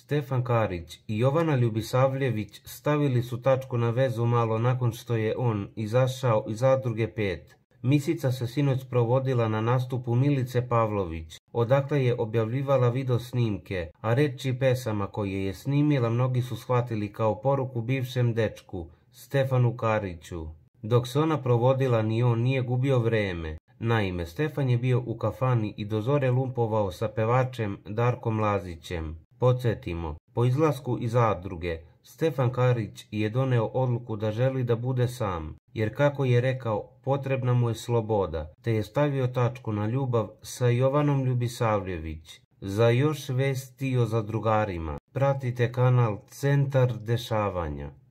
Stefan Karić i Jovana Ljubisavljević stavili su tačku na vezu malo nakon što je on izašao iz Zadruge 5. Misica se sinoć provodila na nastupu Milice Pavlović, odakle je objavljivala video snimke, a reči pesama koje je snimila mnogi su shvatili kao poruku bivšem dečku, Stefanu Kariću. Dok se ona provodila ni on nije gubio vreme. Naime, Stefan je bio u kafani i do zore lumpovao sa pevačem Darkom Lazićem. Podsjetimo, po izlasku iz Zadruge, Stefan Karić je doneo odluku da želi da bude sam, jer kako je rekao, potrebna mu je sloboda, te je stavio tačku na ljubav sa Jovanom Ljubisavljević. Za još vesti o zadrugarima, pratite kanal Centar dešavanja.